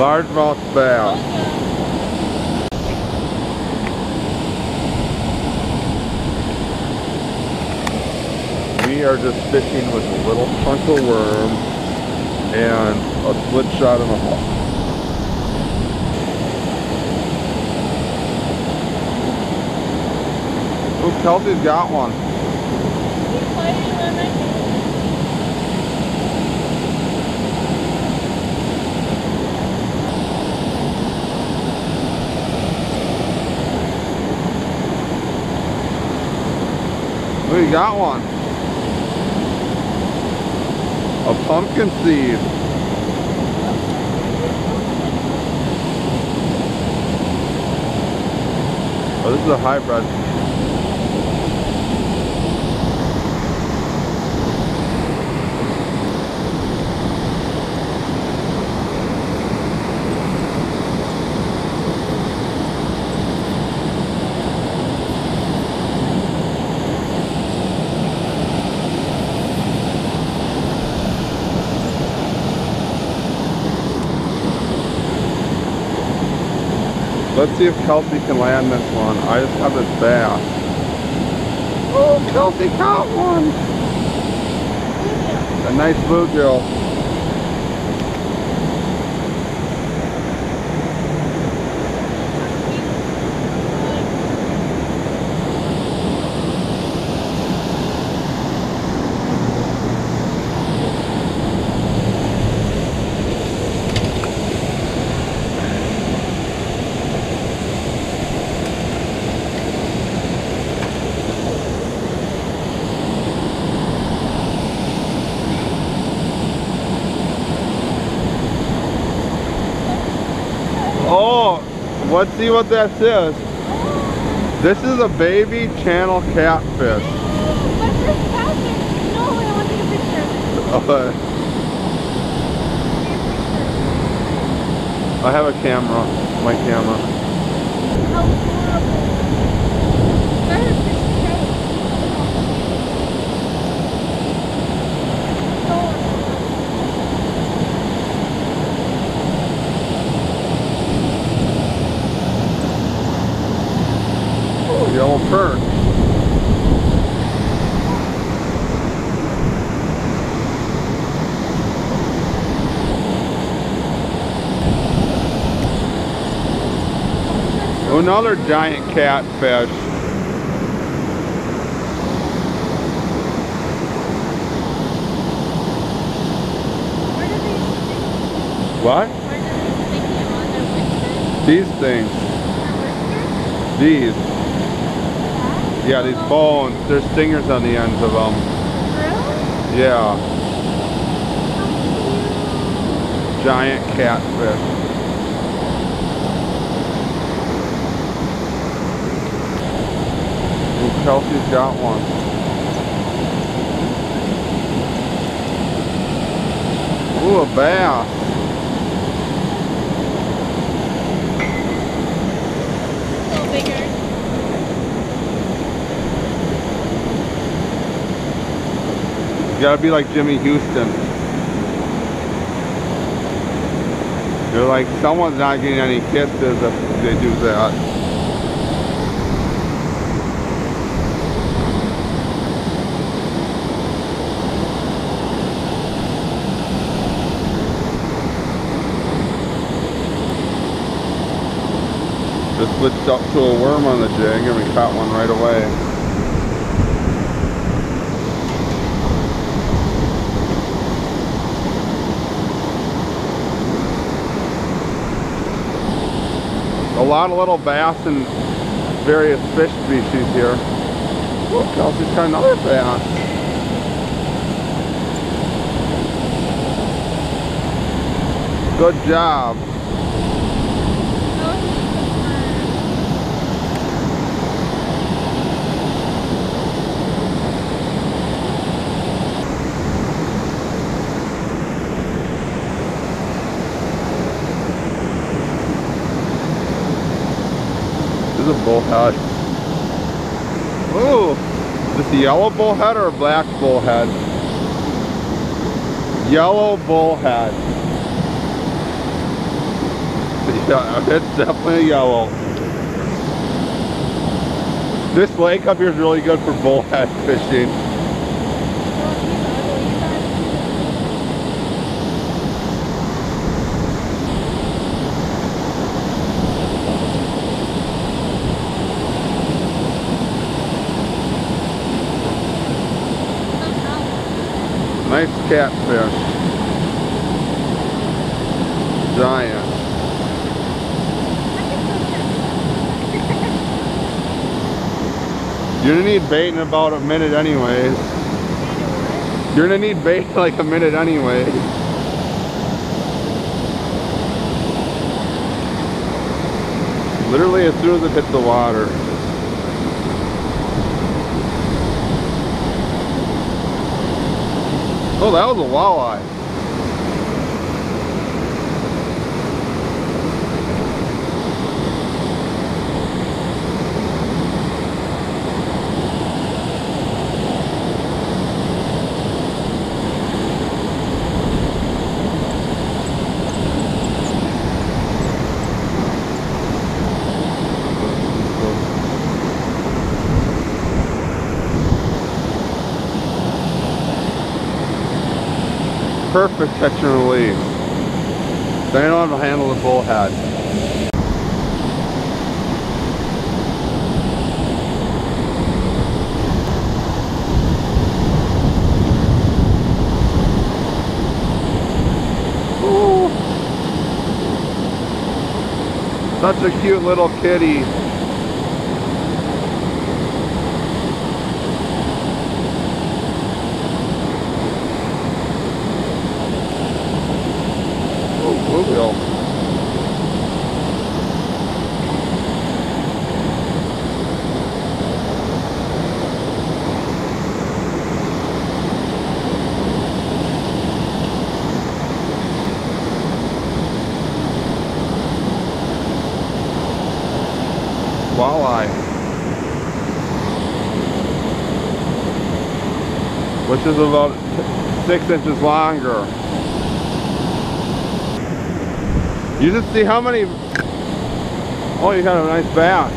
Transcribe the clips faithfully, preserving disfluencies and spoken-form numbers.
Largemouth bass. We are just fishing with a little frontal worm and a split shot and a hook. Ooh, Kelsey's got one. Oh, you got one. A pumpkin seed. Oh, this is a hybrid. Let's see if Kelsey can land this one. I just have this bass. Oh, Kelsey caught one! A nice bluegill. Let's see what that says. This is a baby channel catfish. What's this catfish? No, I want to take a picture. Okay. I have a camera, my camera. How horrible. I have fish Yellow perch. Another giant catfish. What? These things. These. Yeah, these bones. There's stingers on the ends of them. Really? Yeah. Giant catfish. Ooh, Kelsey's got one. Ooh, a bass. A little bigger. You gotta be like Jimmy Houston. You're like, someone's not getting any kisses if they do that. Just switched up to a worm on the jig and we caught one right away. A lot of little bass and various fish species here. Oh, Kelsey's got another bass. Good job. This is a bullhead. Ooh, is this a yellow bullhead or a black bullhead? Yellow bullhead. Yeah, it's definitely yellow. This lake up here is really good for bullhead fishing. Nice catfish. Giant. You're gonna need bait in about a minute anyways. You're gonna need bait in like a minute anyway. Literally as soon as it hits the water. Oh, that was a walleye. Perfect catch and release. They don't have to handle the bullhead. Ooh. Such a cute little kitty. Bluegill. Walleye, which is about six inches longer. You just see how many. Oh, you got a nice bass.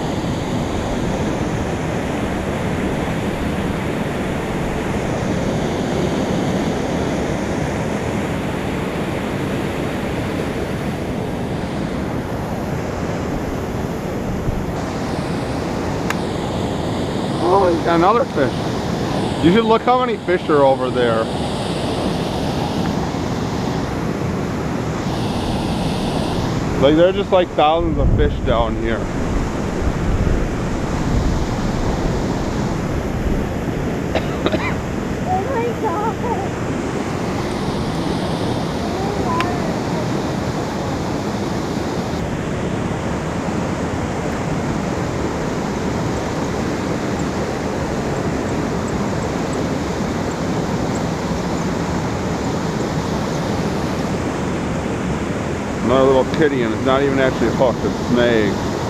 Oh, you got another fish. You should look how many fish are over there. Like, they're just like thousands of fish down here. Oh my god. Another little kitty, and it's not even actually hooked, it's snag.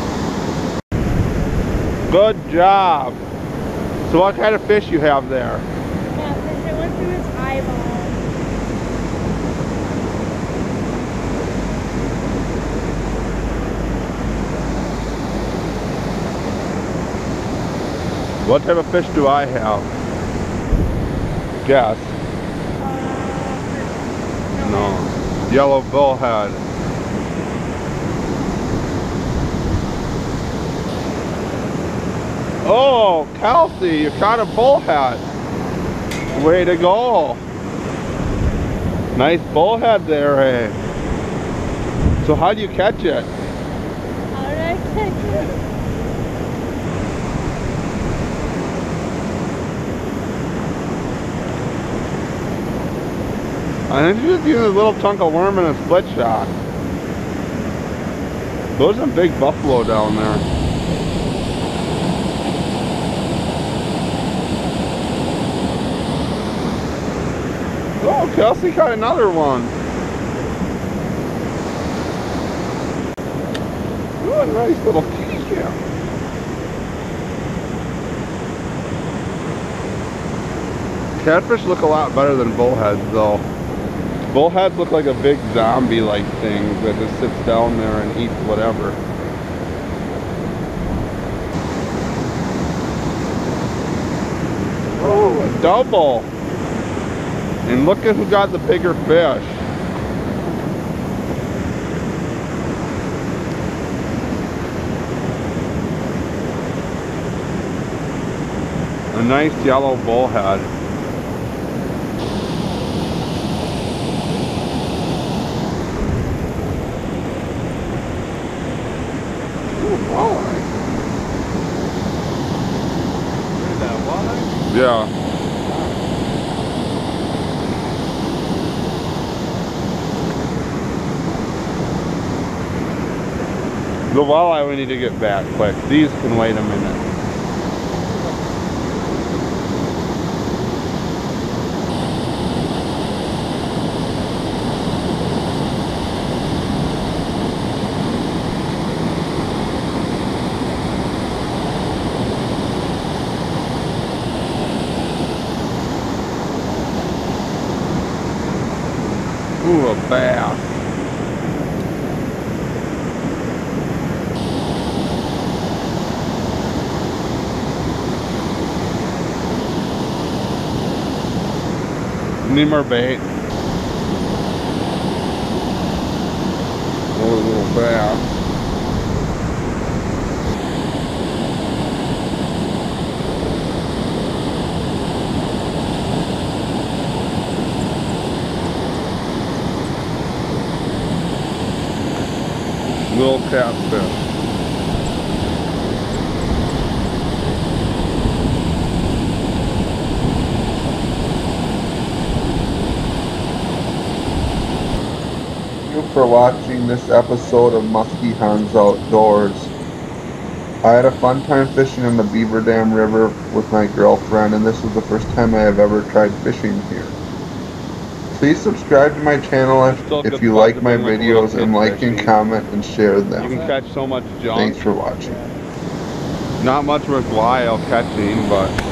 Good job. So what kind of fish you have there? Catfish, it went through his eyeball. What type of fish do I have? Guess. Uh, No. Yellow bullhead. Oh, Kelsey, you caught a bullhead. Way to go. Nice bullhead there, eh? So how'd you catch it? How did I catch it? I think you just used a little chunk of worm and a split shot. Those are big buffalo down there. Oh, Kelsey caught another one. Oh, a nice little kitty cat. Catfish look a lot better than bullheads though. Bullheads look like a big zombie-like thing that just sits down there and eats whatever. Oh, a double. And look at who got the bigger fish. A nice yellow bullhead. Ooh, walleye. Is that a walleye? Yeah. The walleye we need to get back quick. These can wait a minute. Ooh, a bass. Need more bait. Oh, a little bass. Little catfish. Thank you for watching this episode of Muskie Hans Outdoors. I had a fun time fishing in the Beaver Dam River with my girlfriend, and this was the first time I have ever tried fishing here. Please subscribe to my channel if, Still if good you fun like to my bring, like, little videos, and kid like and fishing. comment and share You them. can catch so much junk. Thanks for watching. Not much worthwhile catching, but